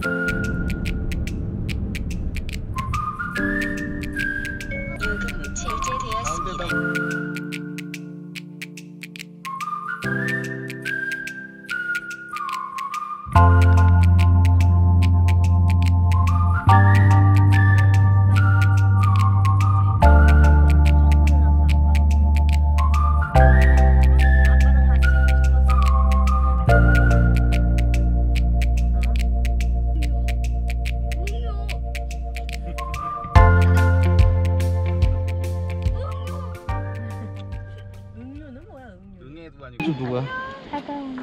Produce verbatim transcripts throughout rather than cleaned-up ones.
요금 제재되었습니다. 누구야? 차가운.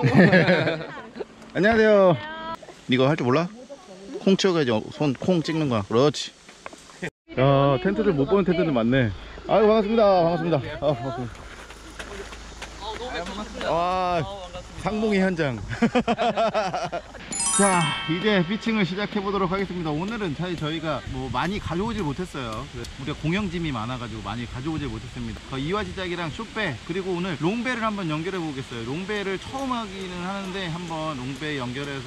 안녕하세요. 이거 할 줄 몰라? 콩 치워가야지. 손 콩 찍는 거야. 그렇지. 야, 텐트들 못 보는 텐트들 많네. 아유, 반갑습니다. 반갑습니다. 아, 반갑습니다. 와, 상봉이 현장. 자, 이제 피칭을 시작해 보도록 하겠습니다. 오늘은 사실 저희가 뭐 많이 가져오질 못했어요. 우리가 공영짐이 많아가지고 많이 가져오질 못했습니다. 이화지작이랑 숏배, 그리고 오늘 롱배를 한번 연결해 보겠어요. 롱배를 처음 하기는 하는데 한번 롱배 연결해서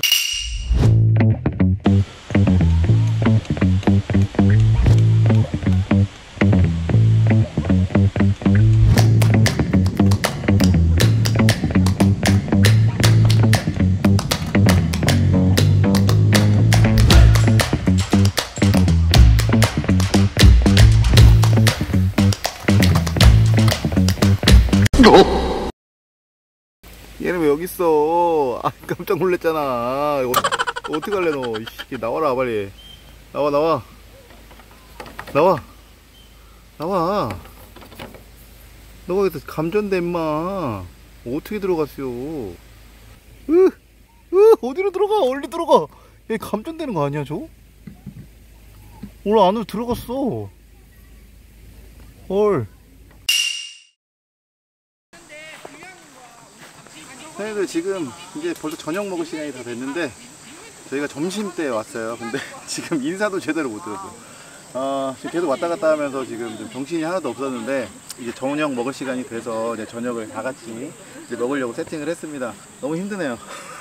얘는 왜 여기 있어? 아, 깜짝 놀랐잖아. 이거 어떻게 할래 너? 이씨, 나와라 빨리. 나와 나와 나와 나와. 너가 여기서 감전돼 임마. 어떻게 들어갔어요? 으, 으, 어디로 들어가? 어디 들어가? 얘 감전되는 거 아니야 저? 오늘 안으로 들어갔어. 헐. 선생님들 지금 이제 벌써 저녁 먹을 시간이 다 됐는데 저희가 점심 때 왔어요. 근데 지금 인사도 제대로 못 드렸어요. 어, 지금 계속 왔다 갔다 하면서 지금 좀 정신이 하나도 없었는데 이제 저녁 먹을 시간이 돼서 이제 저녁을 다 같이 이제 먹으려고 세팅을 했습니다. 너무 힘드네요.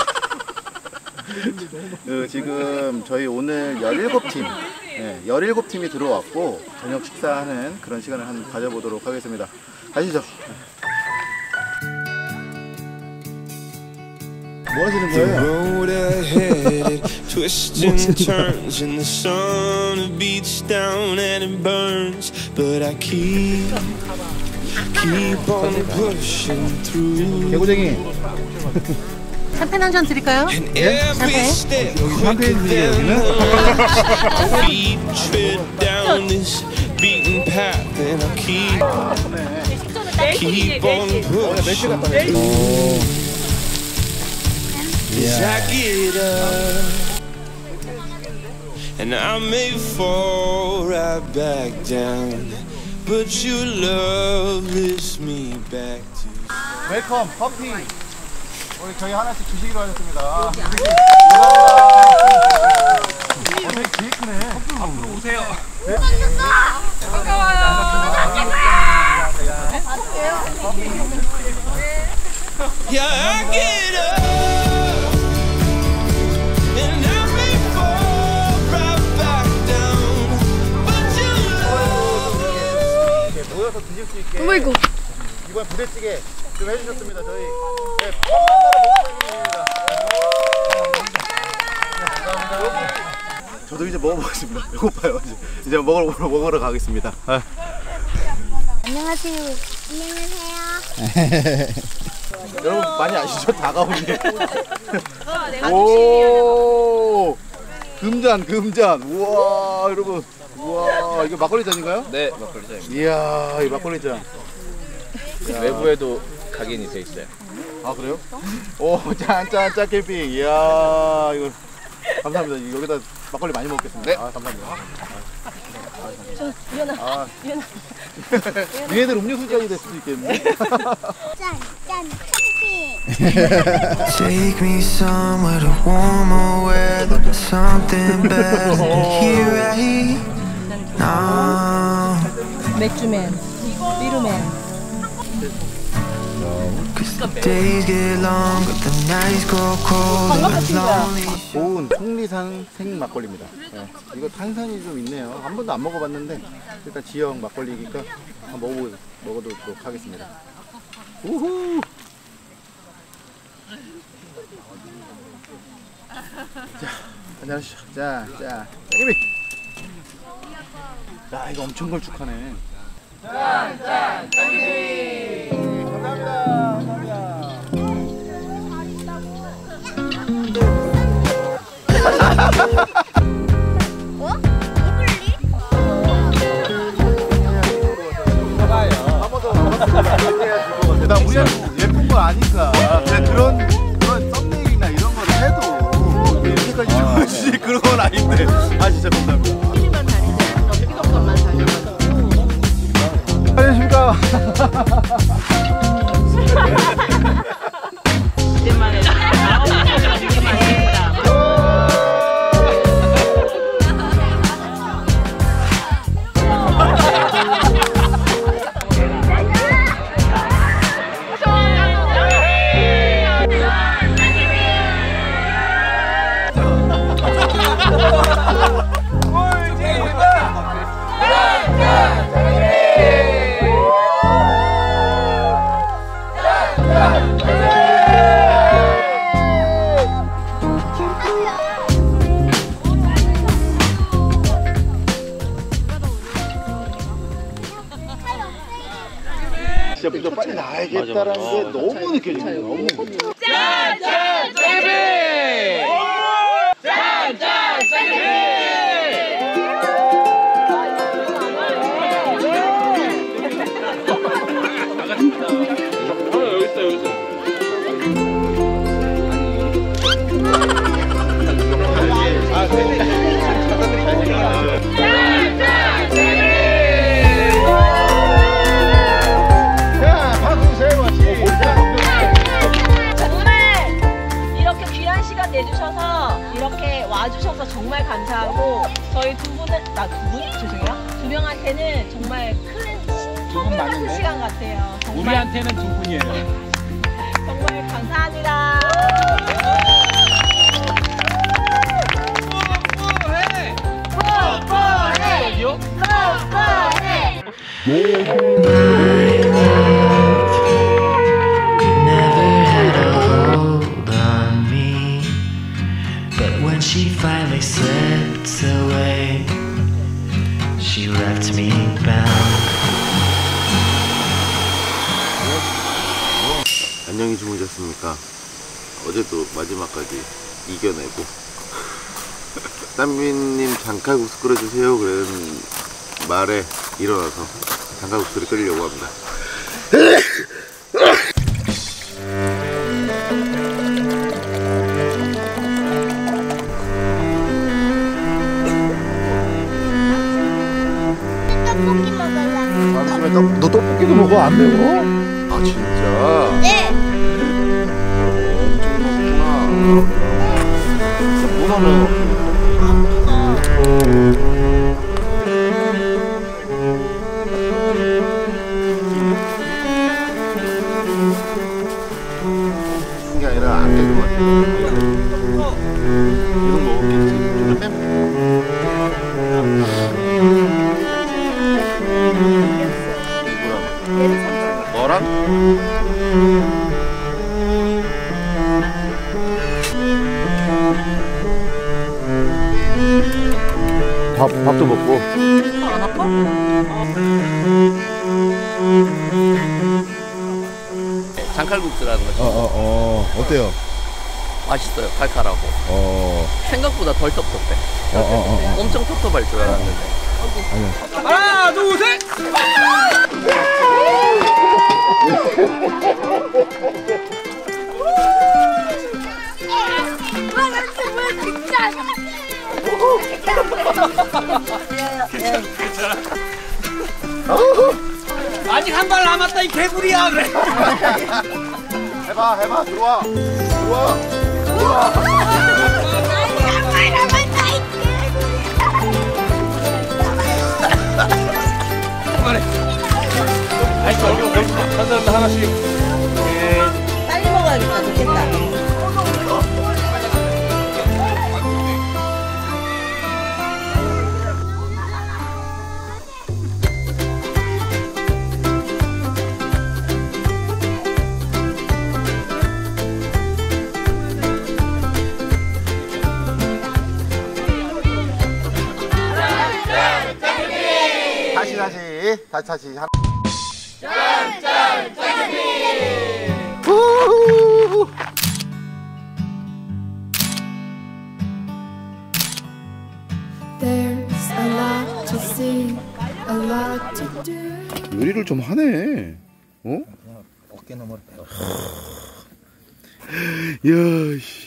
그 지금 저희 오늘 열일곱 팀, 네, 열일곱 팀이 들어왔고 저녁 식사하는 그런 시간을 한번 가져보도록 하겠습니다. 가시죠. 뭐 하시는 거예요? 개구쟁이. 샴페인 한 잔 드릴까요? 예? 샴페인? 여기 샴페인이에요 여기는? 어, 매실 같다. And I may fall right back down, but your love lifts me back to you. 웰컴 커피. 우리 저희 하나씩 주시기로 하셨습니다. 감사합니다. 어, 되게 되게 크네. 앞으로 오세요. 네? Yeah, I get up. 모여서 드실 수 있게 어이구. 이번 부대찌개 좀 해주셨습니다. 저희 네, 펌만나라 감사합니다. 저도 이제 먹어보겠습니다. 배고파요. 이제, 이제 먹으러, 먹으러 가겠습니다. 아. 안녕하세요. 안녕하세요. 여러분 많이 아시죠? 다가오니. 오, 금잔 금잔. 우와 여러분. 우와 이거 막걸리 잔인가요? 네, 막걸리 잔입니다. 이야 이 막걸리 잔. 외부에도 각인이 돼 있어요. 아 그래요? 오 짠짠짠 캠핑. 이야 이거 감사합니다. 여기다 막걸리 많이 먹겠습니다. 네. 아 감사합니다. 저 미연아. 아. 니네들 음료수잔이 될 수도 있겠는데. 짠짠 캠핑. Take me somewhere to warmer weather, something better than here right now. 맥주맨, 비루맨. Days get long, but the nights grow cold and lonely. 고운 속리산 생 막걸리입니다. 네. 이거 탄산이 좀 있네요. 한 번도 안 먹어봤는데 일단 지역 막걸리니까 한번 먹어 먹어보도록 하겠습니다. 우후. 자, 안녕하시죠. 자, 자, 짜기비. 야, 이거 엄청 걸쭉하네. 짠, 짠, 짜기비. 감사합니다. 어? 이블리? 나 우리한테 예쁜 거 아니까. 그런 그런 썸네일이나 이런 걸 해도 이렇게까지 좋아하지 그런 건 아닌데. 아 진짜 감사합니다. 커피만 다니세요? 커피 것만 다니셔가지고. 안녕하십니까. 이제만 해도 이제만 해도 진짜 무조건 빨리 나야겠다라는 게 너무 느껴지는 거예요. 너무. 짠짠 짜기비! 짠짠 짜기비! 여기 있어 여기 있어. 정말 이렇게 귀한 시간 내주셔서 이렇게 와주셔서 정말 감사하고 저희 두 분은 나 두 분? 죄송해요 두 명한테는 정말 큰 선물 같은 시간 같아요. 정말 우리한테는 두 분이에요. 정말 감사합니다. She finally slipped away. She left me bound. 안녕히 주무셨습니까? 어제도 마지막까지 이겨내고 땀비님 장칼국수 끓여주세요 그런 말에 일어나서 장칼국수를 끓이려고 합니다. 떡볶이 먹으려고. 너 떡볶이도 먹어? 안 매워? 아 진짜? 네. 엄청 먹구나. 뭐가 매워? 게 아니라 안 깨는 것 같아. 이건 먹었겠지? 좀 빼면 누구랑? 너랑? 밥, 밥도 먹고. 안 아파? 장칼국수라는 거죠. 어, 어, 어. 어때요? 맛있어요. 칼칼하고. 어. 생각보다 덜 텁텁해. 어, 어, 어. 엄청 텁텁할 줄 알았는데. 하나 둘 셋. 아직 한 발 남았다 이 개구리야 그래. 해봐, 해봐. 들어와. 들어와. 들어와. 그만해. 아이 저 얼굴 벌써 한 사람도 하나씩. 예. 맛있겠다. 다시 다시 다시 다시 한. There's a lot to see, a lot to do. 요리를 좀 하네. 어? 어깨 너머로 배워. 야, 씨.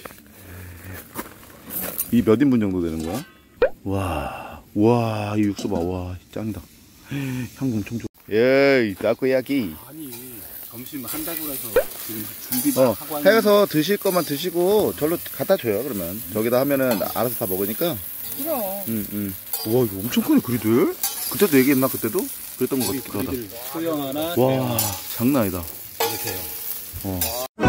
이 몇 인분 정도 되는 거야? 와, 와, 이 육수 봐, 와, 짱이다. 향 엄청 좋아. 예이, 타코야키. 아니 점심 한다고 해서 지금 준비도 어, 하고 하는. 해서 드실 것만 드시고 절로 갖다 줘요. 그러면 저기다 하면은 알아서 다 먹으니까. 그럼. 응, 응. 와, 이거 엄청 크네, 그리들. 그때도 얘기했나 그때도? 그랬던 것 같기도 하다. 소형 하나. 와, 장난 아니다. 이렇게요. 어.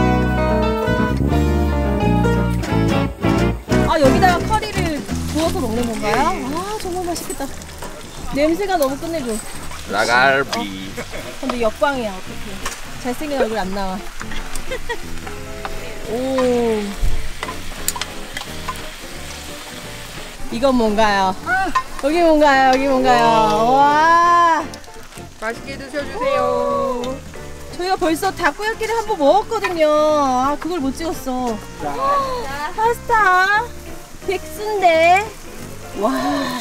아, 여기다가 커리를 부어서 먹는 건가요? 아, 정말 맛있겠다. 냄새가 너무 끝내줘. 라갈비. 근데 역광이야, 어떡해. 잘생긴 얼굴 안 나와. 오. 이건 뭔가요? 여기 뭔가요? 여기 뭔가요? 와. 맛있게 드셔주세요. 저희가 벌써 다코야끼를 한번 먹었거든요. 아, 그걸 못 찍었어. 파스타. 백순대. 와.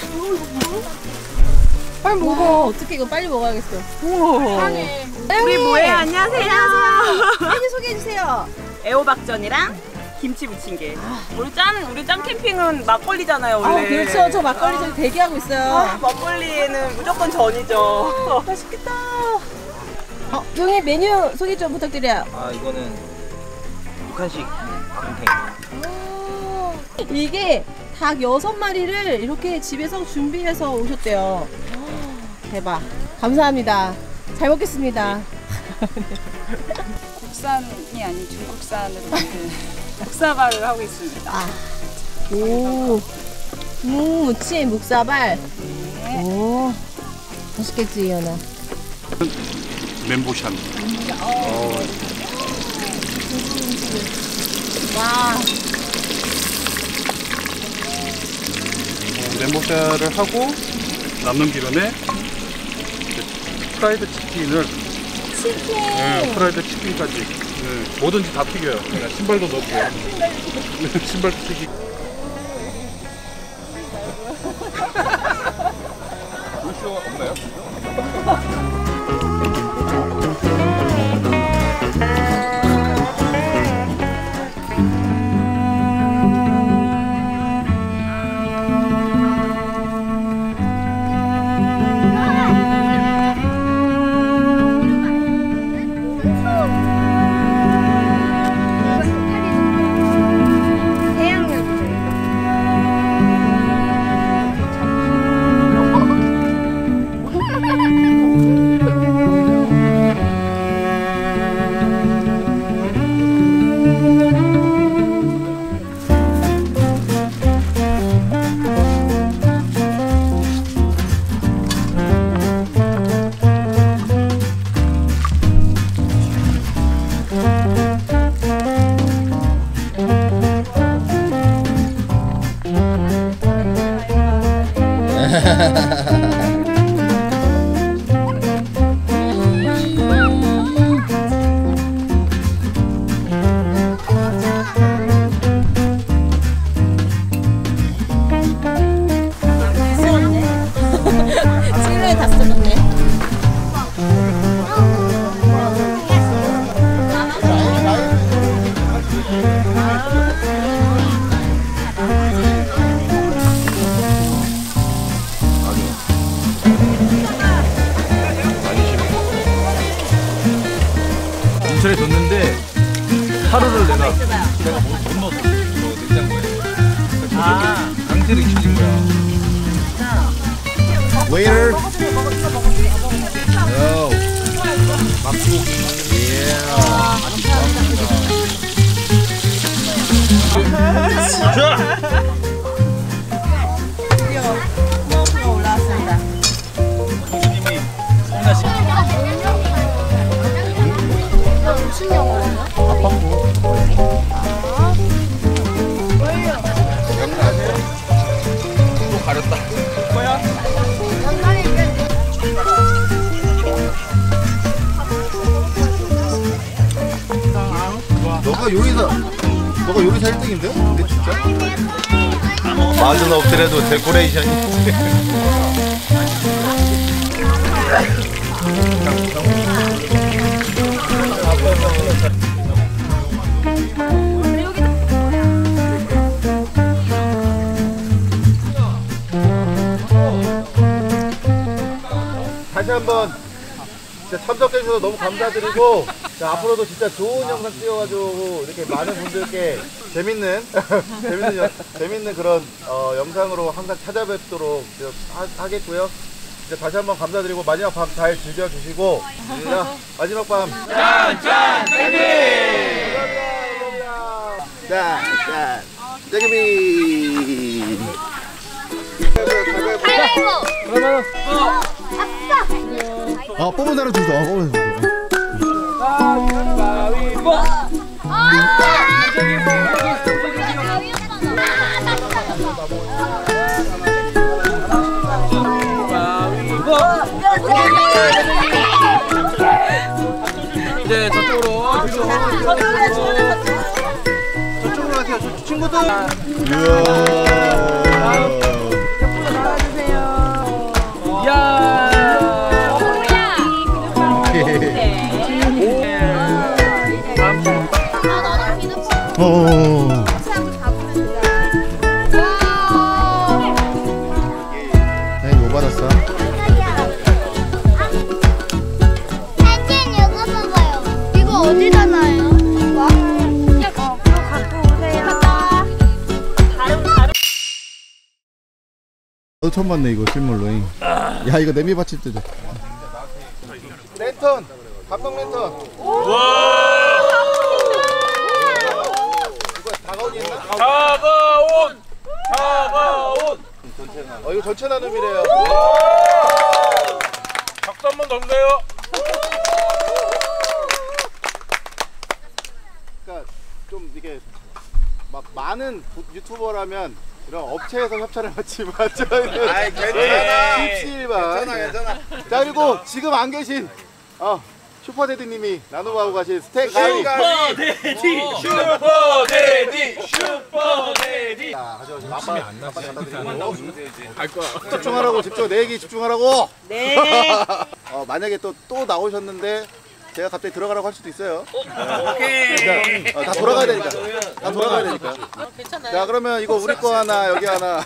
빨리 먹어. 어떻게 이거 빨리 먹어야겠어. 우와. 우리 뭐해? 안녕하세요. 메뉴 소개해주세요. 애호박전이랑 김치 부침개. 우리 짠 우리 짠 캠핑은 막걸리잖아요 아, 원래. 그렇죠. 저 막걸리 좀 대기하고 있어요. 아, 막걸리에는 무조건 전이죠. 맛있겠다. 어, 형님 메뉴 소개 좀 부탁드려요. 아 이거는 북한식 곰탱이. 이게 닭 여섯 마리를 이렇게 집에서 준비해서 오셨대요. 대박. 감사합니다. 잘 먹겠습니다. 국산이 아닌 중국산으로 만든 묵사발을 하고 있습니다. 아, 오, 무 무침 묵사발. 네. 오, 맛있겠지 이현아. 멘보샤. 어. 와. 멘보샤를 하고 남는 기름에 프라이드 치킨을. 치킨. 네, 프라이드 치킨까지. 네, 뭐든지 다 튀겨요. 그냥 신발도 넣고요. 신발도 튀기고. 물쇼 없나요? 인천에 줬는데 하루를 내가 내가 못, 못 넣었어. 이거 냉장고에. 아. 강제로 익혀진 거야. Waiter. 요. 막고기. Yeah. 스모크가 올라왔습니다. 교수님이 하나씩. 무슨 영화예요? 아빠고. 또 가렸다. 뭐야? 너가 요리사, 너가 요리사 일 등인데? 근데 진짜? 맛은 없더라도 데코레이션이. 다시 한번 진짜 참석해주셔서 너무 감사드리고, 자, 앞으로도 진짜 좋은 영상 찍어가지고 이렇게 많은 분들께 재밌는 재밌는 여- 재밌는 그런 어, 영상으로 항상 찾아뵙도록 하, 하겠고요. 진짜 다시 한번 감사드리고 마지막 밤 잘 즐겨주시고, 자, 마지막 밤 짠짠 땡기! 짠! 짠! 땡기! 가위바위보. 아, 뽑은 사람 주소. 아, 뽑은 사람 주소. 이제 저쪽으로. 저쪽으로 가세요, 저 친구들. 야. 어. 네, 뭐 받았어? 사진 이거 봐봐요. 이거 어디다 놔요? 와. 이거 갖고 오세요. 너 처음 봤네 이거 실물로. 야, 이거 냄비 받칠 때죠. 랜턴, 감성 랜턴. 와. 이거 다가온 있나? 다가온. 다가온. 어, 이거 전체 나눔이래요. 박수 한 번 더 주세요. 그러니까 좀 이게 막 많은 유튜버라면 이런 업체에서 협찬을 받지만 저희는 아이, 괜찮아. 십시일반. 괜찮아, 괜찮아. 자, 그리고 지금 안 계신 어, 슈퍼데디님이 나눔하고 가신 스테이크 가위. 슈퍼데디. 슈퍼데디. 슈퍼데디. 자, 가져오시면 아빠 아빠 갖다 드리고. 갈 거야. 집중하라고, 집중. 내 얘기 집중하라고. 네. 어, 만약에 또 또 나오셨는데 제가 갑자기 들어가라고 할 수도 있어요. 오케이. 자, 어, 다 돌아가야 되니까. 다 돌아가야 되니까. 자, 그러면 이거 우리 거 하나, 여기 하나.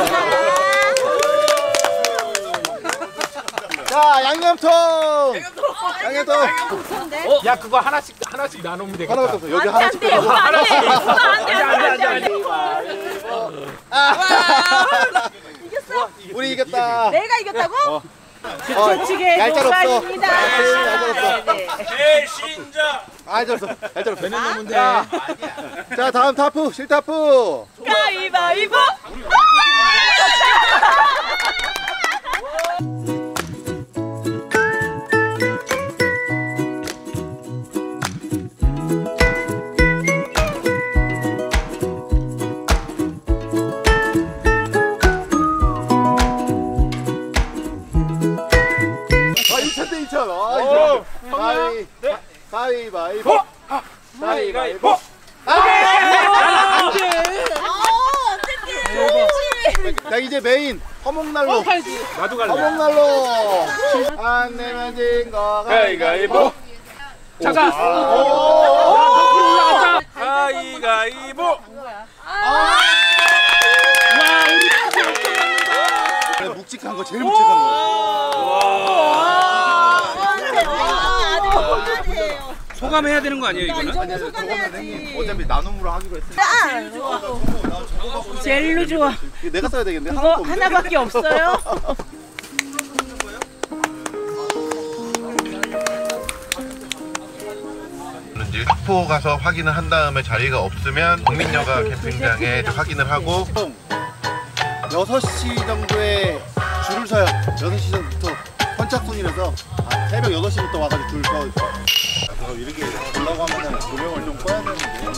자, 양념통. 양념통. 어? 야, 그거 하나씩 하나씩 나누면 되겠다. 하나밖에 없어. 여기 하나씩 안 돼, 빼고. 안 돼, 안 돼, 안 돼, 아, 우리 이겼다. 내가 이겼다고? 어. 뒤쪽치게 얄짤 없어. 동반입니다. 얄짤 없어. 배신자. 아, 얄짤 없어. 얄짤 없어. 자, 자, 다음 타프, 실타프. 가위바위보. 아, 이천 대 이천. 아, 이천. 가위, 가위바위보. 가위바위보. 아, 자, 이제 메인 허목난로. 나도 갈래. 허목난로. 안 내면 진 거 가위바위보. 잠깐. 오. 가위가위보. 내가 묵직한 거, 제일 묵직한 거. 소감해야 되는 거 아니에요, 이거는? 어차피 나눔으로 하기로 했으니까. 젤로 좋아. 이거 내가 써야 되겠는데? 그거 하나도 없는데? 하나밖에 없어요. 그런지. 엑스포 가서 확인을 한 다음에 자리가 없으면 국민여가 캠핑장에 확인을 하고 여섯 시 정도에 줄을 서요. 여섯 시 전부터 선착순이라서 아, 새벽 여섯 시부터 와가지고 줄 서 있어. 그래서 이렇게 보려고 하면 조명을 좀 꺼야 되는데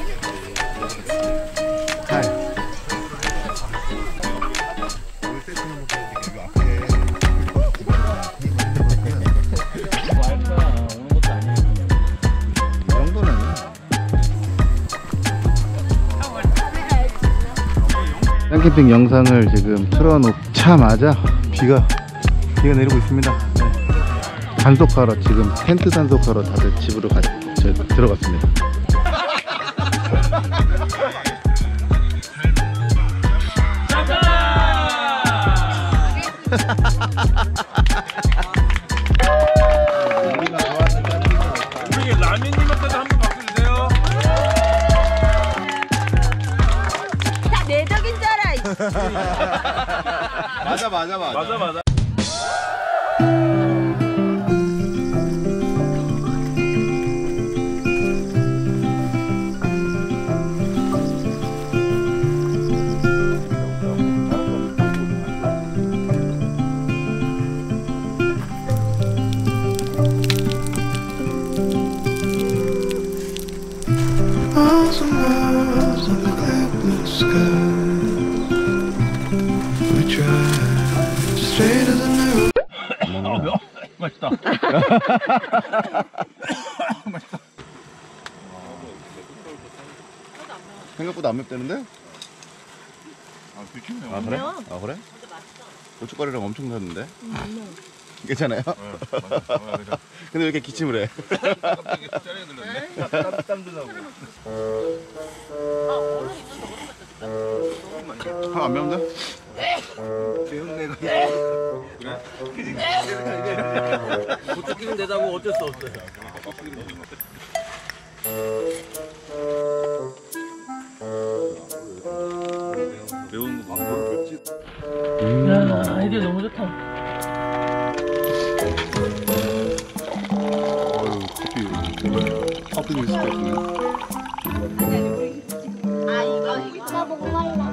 캠핑 영상을 지금 틀어놓자마자 비가 비가 내리고 있습니다. 네. 단속하러 지금 텐트 단속하러 다들 집으로 가, 저, 들어갔습니다. 우리 라면님한테도 한번 박수 주세요. 다 내적인 줄 알아. 맞아 맞아 맞아 맞아 맞아. Miles and miles on the clear blue sky. We drive straight as a narrow. 맛있다. 맛있다. 생각보다 안 맵다는데? 아, 괜찮네요. 아 그래? 아 그래? 고춧가루랑 엄청 넣었는데? 괜찮아요? 네, 맞아. 아, 그래. 근데 왜 이렇게 기침을 해? 갑자기 숫자리가 들렸네. 땀도 나고. 형 안 매운데? 매운내가 그래? 고추 기름 내다고 어쩔 수 없어요. 매운 거 먹어. 야, 아이디어 너무 좋다. 어휴 커피 커피 있을 것 같네. 아, 이거 이거 먹어봐.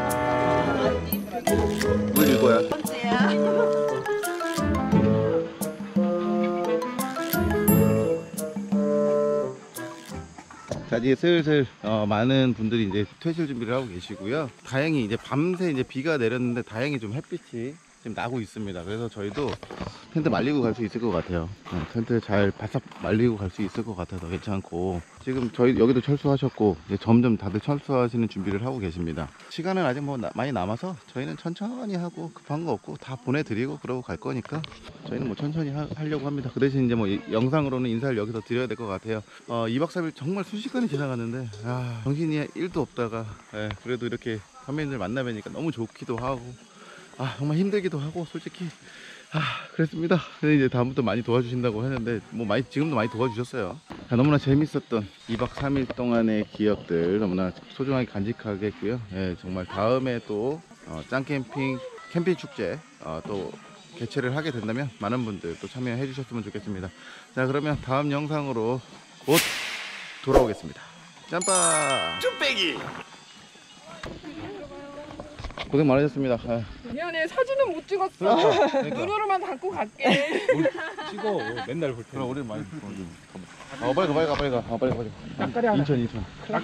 물 이거야. 자 이제 슬슬 어, 많은 분들이 이제 퇴실 준비를 하고 계시고요. 다행히 이제 밤새 이제 비가 내렸는데 다행히 좀 햇빛이 지금 나고 있습니다. 그래서 저희도 텐트 말리고 갈 수 있을 것 같아요. 네, 텐트 잘 바싹 말리고 갈 수 있을 것 같아서 괜찮고, 지금 저희 여기도 철수하셨고 이제 점점 다들 철수하시는 준비를 하고 계십니다. 시간은 아직 뭐 나, 많이 남아서 저희는 천천히 하고 급한 거 없고 다 보내드리고 그러고 갈 거니까 저희는 뭐 천천히 하, 하려고 합니다. 그 대신 이제 뭐 이, 영상으로는 인사를 여기서 드려야 될 것 같아요. 어, 이 박 삼 일 정말 순식간에 지나갔는데 아, 정신이 일도 없다가 예, 그래도 이렇게 선배님들 만나뵈니까 너무 좋기도 하고 아 정말 힘들기도 하고 솔직히 아 그랬습니다. 근데 이제 다음부터 많이 도와주신다고 했는데 뭐 많이 지금도 많이 도와주셨어요. 아, 너무나 재밌었던 이 박 삼 일 동안의 기억들 너무나 소중하게 간직하게 했고요. 예, 정말 다음에 또 어, 짱캠핑 캠핑 축제 어, 또 개최를 하게 된다면 많은 분들 또 참여해 주셨으면 좋겠습니다. 자 그러면 다음 영상으로 곧 돌아오겠습니다. 짬빠 쭈빼기 고생 많으셨습니다. 아. 미안해, 사진은 못 찍었어. 그러니까, 그러니까. 눈으로만 담고 갈게. 찍어. 맨날 볼 때. 그럼 우리 많이 어 빨리 가 빨리 가 빨리 가 아, 빨리 가 빨리 가 인천 인천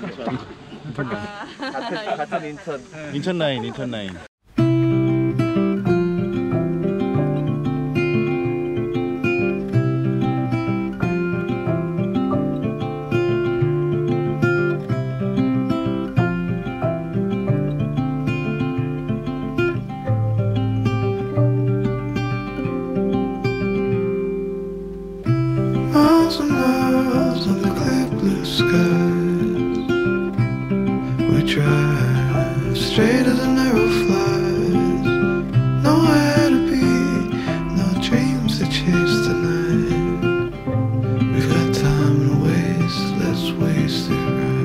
같은, 같은 인천. 인천 라인 인천 라인 Miles and miles on the clear blue skies. We drive straight as a narrow flies. Nowhere to be, no dreams to chase tonight. We've got time to waste, let's waste it right.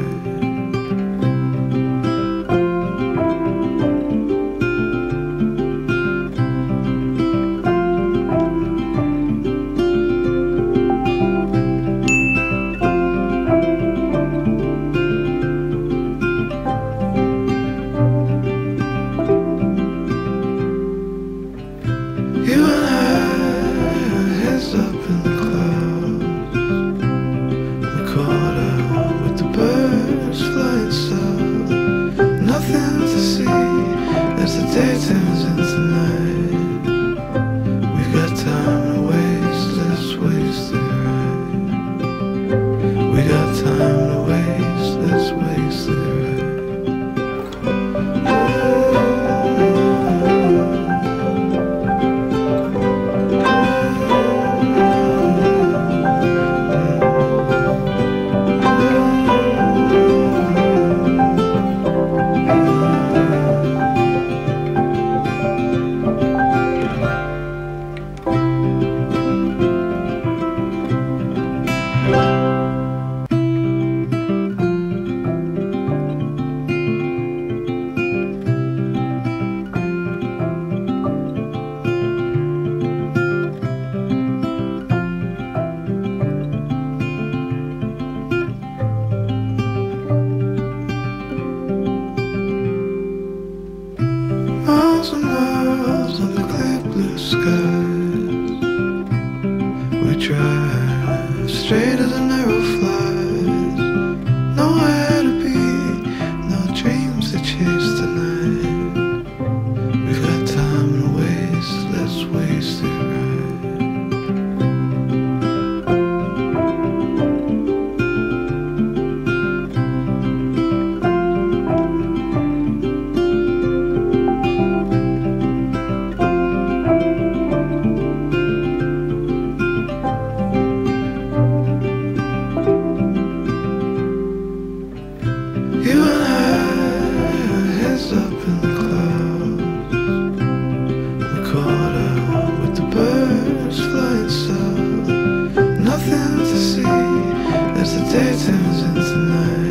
lost up in the clouds. We caught out with the birds flying south. Nothing to see as the day turns into night.